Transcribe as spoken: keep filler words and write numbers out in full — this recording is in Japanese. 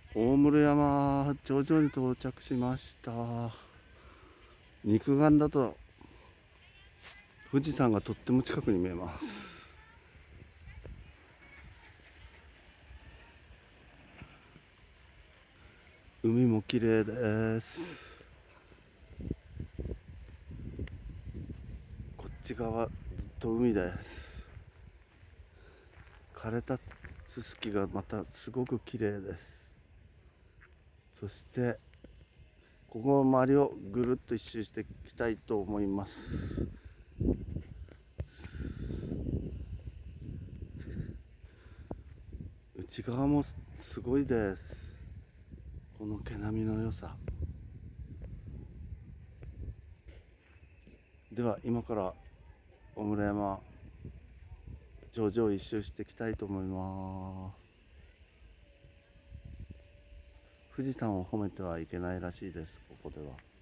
大室山、徐々に到着しました。肉眼だと富士山がとっても近くに見えます。海も綺麗です。こっち側ずっと海です。枯れたすすきがまたすごく綺麗です。そしてここの周りをぐるっと一周していきたいと思います。内側もすごいです。この毛並みの良さ。では今から大室山頂上を一周していきたいと思います。富士山を褒めてはいけないらしいです、ここでは。